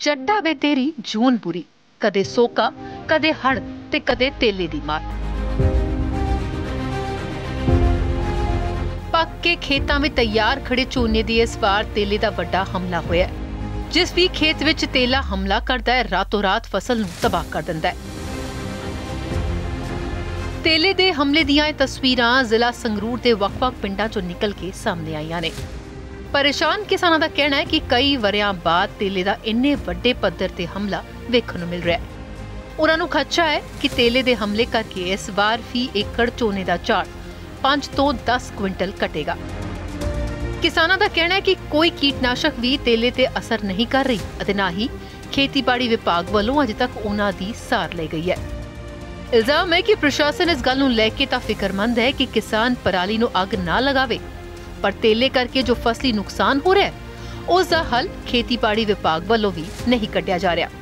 ਚੱਡਾ ਵੇ ਤੇਰੀ ਜੂਨ ਬੁਰੀ, ਕਦੇ ਸੋਕਾ ਕਦੇ ਹੜ ਤੇ ਕਦੇ ਤੇਲੇ ਦੀ ਮਾਰ। ਪੱਕ ਕੇ ਖੇਤਾਂ ਵਿੱਚ ਤਿਆਰ ਖੜੇ ਝੋਨੇ ਦੀ ਇਸ ਵਾਰ ਤੇਲੇ ਦਾ ਵੱਡਾ ਹਮਲਾ ਹੋਇਆ। ਜਿਸ ਵੀ ਖੇਤ ਵਿੱਚ ਤੇਲਾ ਹਮਲਾ ਕਰਦਾ ਹੈ, ਰਾਤੋਂ ਰਾਤ ਫਸਲ ਨੂੰ ਤਬਾਹ ਕਰ ਦਿੰਦਾ ਹੈ। ਤੇਲੇ ਦੇ ਹਮਲੇ ਦੀਆਂ ਇਹ ਤਸਵੀਰਾਂ ਜ਼ਿਲ੍ਹਾ ਸੰਗਰੂਰ ਦੇ ਵੱਖ-ਵੱਖ ਪਿੰਡਾਂ ਚੋਂ ਨਿਕਲ ਕੇ ਸਾਹਮਣੇ ਆਈਆਂ ਨੇ। ਪਰੇਸ਼ਾਨ ਕਿਸਾਨਾਂ ਦਾ ਕਹਿਣਾ ਹੈ ਕਿ ਕਈ ਵਰਿਆਂ ਬਾਅਦ ਤੇਲੇ ਦਾ ਇੰਨੇ ਵੱਡੇ ਪੱਧਰ ਤੇ ਹਮਲਾ ਵੇਖਣ ਨੂੰ ਮਿਲ ਰਿਹਾ ਹੈ। ਉਹਨਾਂ ਨੂੰ ਖਦਸ਼ਾ ਹੈ ਕਿ ਤੇਲੇ ਦੇ ਹਮਲੇ ਕਰਕੇ ਇਸ ਵਾਰ ਫੀ ਏਕੜ ਝੋਨੇ ਦਾ ਝਾੜ 5 ਤੋਂ 10 ਕੁਇੰਟਲ ਘਟੇਗਾ। ਕਿਸਾਨਾਂ ਦਾ ਕਹਿਣਾ ਹੈ ਕਿ ਕੋਈ ਕੀਟਨਾਸ਼ਕ ਵੀ ਤੇਲੇ ਤੇ ਅਸਰ ਨਹੀਂ ਕਰ ਰਹੀ ਅਤੇ ਨਾ ਹੀ ਖੇਤੀਬਾੜੀ ਵਿਭਾਗ ਵੱਲੋਂ ਅਜੇ ਤੱਕ ਉਹਨਾਂ ਦੀ ਸਾਰ ਲਈ ਗਈ ਹੈ। ਇਲਜ਼ਾਮ ਹੈ ਕਿ ਪ੍ਰਸ਼ਾਸਨ ਇਸ ਗੱਲ ਨੂੰ ਲੈ ਕੇ ਤਾਂ ਫਿਕਰਮੰਦ ਹੈ ਕਿ ਕਿਸਾਨ ਪਰਾਲੀ ਨੂੰ ਅੱਗ ਨਾ ਲਗਾਵੇ, ਪਰ ਤੇਲੇ ਕਰਕੇ ਜੋ ਫਸਲੀ ਨੁਕਸਾਨ ਹੋ ਰਿਹਾ ਹੈ ਉਸ ਦਾ ਹੱਲ ਖੇਤੀਬਾੜੀ ਵਿਭਾਗ ਵੱਲੋਂ ਵੀ ਨਹੀਂ ਕੱਢਿਆ ਜਾ ਰਿਹਾ।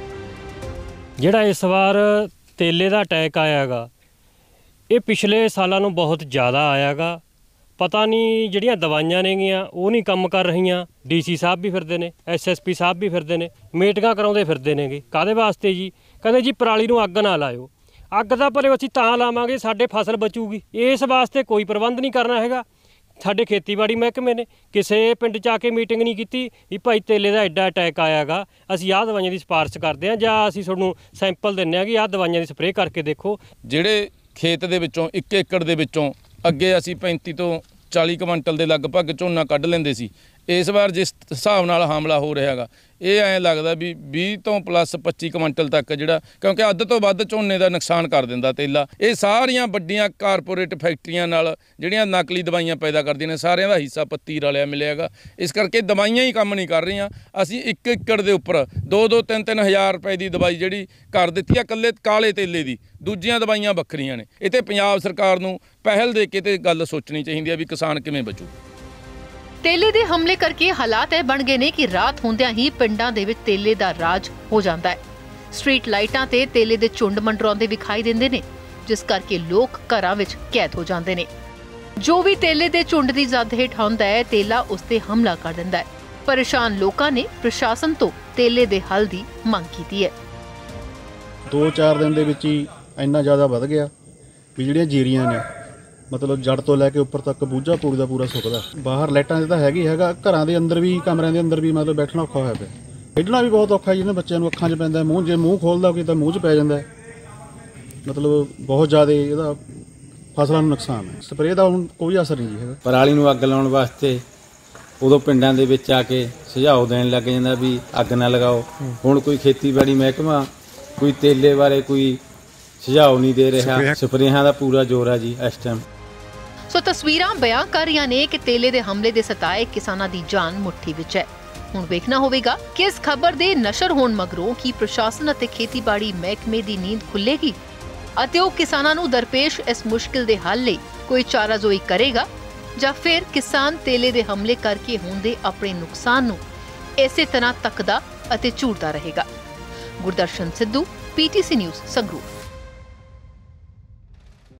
ਜਿਹੜਾ ਇਸ ਵਾਰ ਤੇਲੇ ਦਾ ਅਟੈਕ ਆਇਆਗਾ, ਇਹ ਪਿਛਲੇ ਸਾਲਾਂ ਨੂੰ ਬਹੁਤ ਜ਼ਿਆਦਾ ਆਇਆਗਾ। ਪਤਾ ਨਹੀਂ ਜਿਹੜੀਆਂ ਦਵਾਈਆਂ ਨੇਗੀਆਂ ਉਹ ਨਹੀਂ ਕੰਮ ਕਰ ਰਹੀਆਂ। ਡੀਸੀ ਸਾਹਿਬ ਵੀ ਫਿਰਦੇ ਨੇ, ਐਸਐਸਪੀ ਸਾਹਿਬ ਵੀ ਫਿਰਦੇ ਨੇ, ਮੀਟਿੰਗਾਂ ਕਰਾਉਂਦੇ ਫਿਰਦੇ ਨੇਗੇ। ਕਾਹਦੇ ਵਾਸਤੇ ਜੀ? ਕਹਿੰਦੇ ਜੀ ਪਰਾਲੀ ਨੂੰ ਅੱਗ ਨਾ ਲਾਇਓ। ਅੱਗ ਤਾਂ ਭਲੇ ਅਸੀਂ ਤਾਂ ਲਾਵਾਂਗੇ ਸਾਡੇ ਫਸਲ ਬਚੂਗੀ। ਇਸ ਵਾਸਤੇ ਕੋਈ ਪ੍ਰਬੰਧ ਨਹੀਂ ਕਰਨਾ ਹੈਗਾ। ਸਾਡੇ ਖੇਤੀਬਾੜੀ ਮਹਿਕਮੇ ਨੇ ਕਿਸੇ ਪਿੰਡ 'ਚ ਆ ਕੇ ਮੀਟਿੰਗ ਨਹੀਂ ਕੀਤੀ ਵੀ ਭਾਈ ਤੇਲੇ ਦਾ ਐਡਾ ਅਟੈਕ ਆਇਆਗਾ, ਅਸੀਂ ਆਹ ਦਵਾਈਆਂ ਦੀ ਸਿਫਾਰਿਸ਼ ਕਰਦੇ ਹਾਂ ਜਾਂ ਅਸੀਂ ਤੁਹਾਨੂੰ ਸੈਂਪਲ ਦਿੰਦੇ ਹਾਂ ਕਿ ਆਹ ਦਵਾਈਆਂ ਦੀ ਸਪਰੇਅ ਕਰਕੇ ਦੇਖੋ। ਜਿਹੜੇ ਖੇਤ ਦੇ ਵਿੱਚੋਂ 1 ਏਕੜ ਦੇ ਵਿੱਚੋਂ ਅੱਗੇ ਅਸੀਂ 35 ਤੋਂ 40 ਕੁਇੰਟਲ ਦੇ ਲਗਭਗ ਝੋਨਾ ਕੱਢ ਲੈਂਦੇ ਸੀ, ਇਸ ਵਾਰ ਜਿਸ ਹਿਸਾਬ ਨਾਲ ਹਮਲਾ ਹੋ ਰਿਹਾ ਹੈਗਾ ਇਹ ਐਂ ਲੱਗਦਾ ਵੀ 20 ਤੋਂ ਪਲੱਸ 25 ਕੁਇੰਟਲ ਤੱਕ ਜਿਹੜਾ, ਕਿਉਂਕਿ ਅੱਧ ਤੋਂ ਵੱਧ ਝੋਨੇ ਦਾ ਨੁਕਸਾਨ ਕਰ ਦਿੰਦਾ ਤੇਲਾ। ਇਹ ਸਾਰੀਆਂ ਵੱਡੀਆਂ ਕਾਰਪੋਰੇਟ ਫੈਕਟਰੀਆਂ ਨਾਲ ਜਿਹੜੀਆਂ ਨਕਲੀ ਦਵਾਈਆਂ ਪੈਦਾ ਕਰਦੀਆਂ ਨੇ, ਸਾਰਿਆਂ ਦਾ ਹਿੱਸਾ ਪੱਤੀ ਰਲਿਆ ਮਿਲਿਆਗਾ। ਇਸ ਕਰਕੇ ਦਵਾਈਆਂ ਹੀ ਕੰਮ ਨਹੀਂ ਕਰ ਰਹੀਆਂ। ਅਸੀਂ 1 ਏਕੜ ਦੇ ਉੱਪਰ 2-2, 3-3 ਹਜ਼ਾਰ ਰੁਪਏ ਦੀ ਦਵਾਈ ਜਿਹੜੀ ਕਰ ਦਿੱਤੀ ਆ ਇਕੱਲੇ ਕਾਲੇ ਤੇਲੇ ਦੀ, ਦੂਜੀਆਂ ਦਵਾਈਆਂ ਵੱਖਰੀਆਂ ਨੇ। ਇਹ ਤੇ ਪੰਜਾਬ ਸਰਕਾਰ ਨੂੰ ਪਹਿਲ ਦੇ ਕੇ ਤੇ ਗੱਲ ਸੋਚਣੀ ਚਾਹੀਦੀ ਆ ਵੀ ਕਿਸਾਨ ਕਿਵੇਂ ਬਚੂ। ਤੇਲੇ ਦੇ ਹਮਲੇ ਕਰਕੇ ਹਾਲਾਤ ਇਹ ਬਣ ਗਏ ਨੇ ਕਿ ਰਾਤ ਹੁੰਦਿਆਂ ਹੀ ਪਿੰਡਾਂ ਦੇ ਵਿੱਚ ਤੇਲੇ ਦਾ ਰਾਜ ਹੋ ਜਾਂਦਾ ਹੈ। ਸਟਰੀਟ ਲਾਈਟਾਂ ਤੇ ਤੇਲੇ ਦੇ ਝੁੰਡ ਮੰਡਰਾਉਂਦੇ ਵਿਖਾਈ ਦਿੰਦੇ ਨੇ, ਜਿਸ ਕਰਕੇ ਲੋਕ ਘਰਾਂ ਵਿੱਚ ਕੈਦ ਹੋ ਜਾਂਦੇ ਨੇ। ਜੋ ਵੀ ਤੇਲੇ ਦੇ ਝੁੰਡ ਦੀ ਜ਼ਦ ਹੇਠ ਆਉਂਦਾ ਹੈ, ਤੇਲਾ ਉਸ ਤੇ ਹਮਲਾ ਕਰ ਦਿੰਦਾ ਹੈ। ਪਰੇਸ਼ਾਨ ਲੋਕਾਂ ਨੇ ਪ੍ਰਸ਼ਾਸਨ ਤੋਂ ਤੇਲੇ ਦੇ ਹੱਲ ਦੀ ਮੰਗ ਕੀਤੀ ਹੈ। 2-4 ਦਿਨ ਦੇ ਵਿੱਚ ਹੀ ਇੰਨਾ ਜ਼ਿਆਦਾ ਵੱਧ ਗਿਆ ਵੀ ਜਿਹੜੀਆਂ ਜੀਰੀਆਂ ਨੇ ਮਤਲਬ ਜੜ ਤੋਂ ਲੈ ਕੇ ਉੱਪਰ ਤੱਕ ਬੂਝਾ ਪੂਰੀ ਦਾ ਪੂਰਾ ਸੁੱਕਦਾ। ਬਾਹਰ ਲਾਈਟਾਂ 'ਤੇ ਤਾਂ ਹੈਗਾ, ਘਰਾਂ ਦੇ ਅੰਦਰ ਵੀ, ਕਮਰਿਆਂ ਦੇ ਅੰਦਰ ਵੀ ਮਤਲਬ ਬੈਠਣਾ ਔਖਾ ਹੋਇਆ ਪਿਆ। ਖੇਡਣਾ ਵੀ ਬਹੁਤ ਔਖਾ ਜਿਹਨਾਂ ਬੱਚਿਆਂ ਨੂੰ ਅੱਖਾਂ 'ਚ ਪੈਂਦਾ, ਮੂੰਹ ਜੇ ਮੂੰਹ ਖੋਲ੍ਹਦਾ ਕੋਈ ਤਾਂ ਮੂੰਹ 'ਚ ਪੈ ਜਾਂਦਾ। ਮਤਲਬ ਬਹੁਤ ਜ਼ਿਆਦਾ ਇਹਦਾ ਫਸਲਾਂ ਨੂੰ ਨੁਕਸਾਨ ਹੈ। ਸਪਰੇਅ ਦਾ ਹੁਣ ਕੋਈ ਅਸਰ ਨਹੀਂ ਹੈਗਾ। ਪਰਾਲੀ ਨੂੰ ਅੱਗ ਲਾਉਣ ਵਾਸਤੇ ਉਦੋਂ ਪਿੰਡਾਂ ਦੇ ਵਿੱਚ ਆ ਕੇ ਸੁਝਾਅ ਦੇਣ ਲੱਗ ਜਾਂਦਾ ਵੀ ਅੱਗ ਨਾ ਲਗਾਓ। ਹੁਣ ਕੋਈ ਖੇਤੀਬਾੜੀ ਮਹਿਕਮਾ ਕੋਈ ਤੇਲੇ ਬਾਰੇ ਕੋਈ ਸੁਝਾਅ ਨਹੀਂ ਦੇ ਰਿਹਾ। ਸਪਰੇਹਾਂ ਦਾ ਪੂਰਾ ਜ਼ੋਰ ਆ ਜੀ ਇਸ ਟਾਈਮ। ਸੋ ਤਸਵੀਰਾਂ ਬਿਆਨ ਕਰ ਰਹੀਆਂ ਨੇ ਕਿ ਤੇਲੇ ਦੇ ਹਮਲੇ ਦੇ ਸਤਾਏ ਕਿਸਾਨਾਂ ਦੀ ਜਾਨ ਮੁੱਠੀ ਵਿੱਚ ਹੈ। ਹੁਣ ਵੇਖਣਾ ਹੋਵੇਗਾ ਕਿ ਇਸ ਖਬਰ ਦੇ ਨਸ਼ਰ ਹੋਣ ਮਗਰੋਂ ਕੀ ਪ੍ਰਸ਼ਾਸਨ ਅਤੇ ਖੇਤੀਬਾੜੀ ਮਹਿਕਮੇ ਦੀ ਨੀਂਦ ਖੁੱਲੇਗੀ ਅਤੇ ਉਹ ਕਿਸਾਨਾਂ ਨੂੰ ਦਰਪੇਸ਼ ਇਸ ਮੁਸ਼ਕਿਲ ਦੇ ਹੱਲ ਲਈ ਕੋਈ ਚਾਰਾਜ਼ੋਈ ਕਰੇਗਾ ਜਾਂ ਫਿਰ ਕਿਸਾਨ ਤੇਲੇ ਦੇ ਹਮਲੇ ਕਰਕੇ ਹੁੰਦੇ ਆਪਣੇ ਨੁਕਸਾਨ ਨੂੰ ਇਸੇ ਤਰ੍ਹਾਂ ਤੱਕਦਾ ਅਤੇ ਝੂਰਦਾ ਰਹੇਗਾ। Gurdarshan Sidhu, PTC news, Sangrur.